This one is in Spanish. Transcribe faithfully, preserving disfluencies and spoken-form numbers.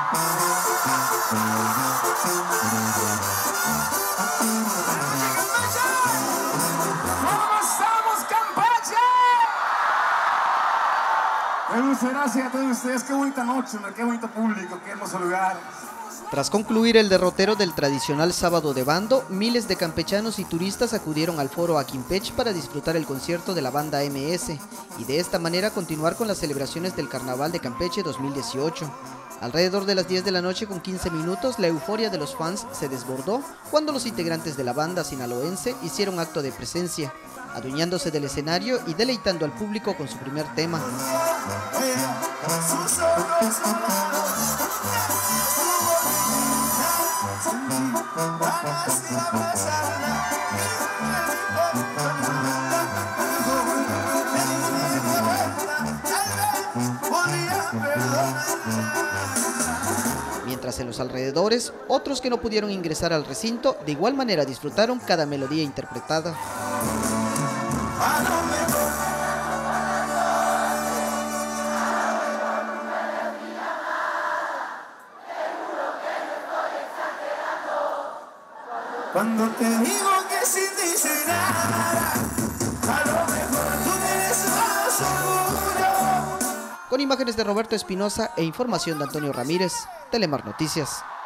Muchas gracias a todos ustedes, qué bonita noche, qué bonito público, qué hermoso lugar. Tras concluir el derrotero del tradicional sábado de bando, miles de campechanos y turistas acudieron al foro Aquimpech para disfrutar el concierto de la banda eme ese y de esta manera continuar con las celebraciones del Carnaval de Campeche dos mil dieciocho. Alrededor de las diez de la noche con quince minutos, la euforia de los fans se desbordó cuando los integrantes de la banda sinaloense hicieron acto de presencia, adueñándose del escenario y deleitando al público con su primer tema. Mientras en los alrededores, otros que no pudieron ingresar al recinto de igual manera disfrutaron cada melodía interpretada. Cuando te digo que sin ti soy nada, a lo mejor tú tienes más seguro. Con imágenes de Roberto Espinosa e información de Antonio Ramírez, Telemar Noticias.